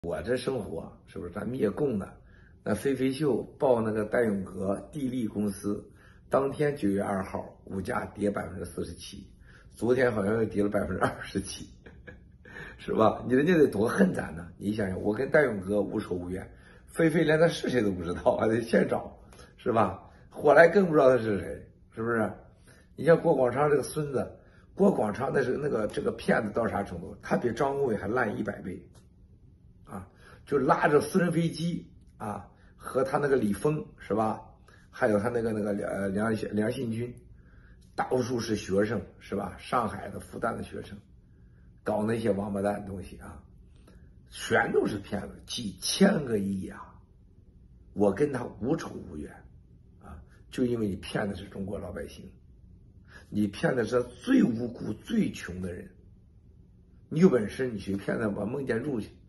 我这生活是不是咱灭共的？那飞飞秀报那个戴永革地利公司，当天9月2号股价跌47%，昨天好像又跌了27%，是吧？人家得多恨咱呢！你想想，我跟戴永革无仇无怨，飞飞连他是谁都不知道，还得现找，是吧？火来更不知道他是谁，是不是？你像郭广昌这个孙子，郭广昌这个骗子到啥程度？他比张国伟还烂100倍。就拉着私人飞机啊，和他那个李峰是吧？还有他梁信军，到处是学生是吧？上海的、复旦的学生，搞那些王八蛋东西啊，全都是骗子，几千个亿啊！我跟他无仇无怨啊，就因为你骗的是中国老百姓，你骗的是最无辜、最穷的人。你有本事你去骗他，把孟建柱去。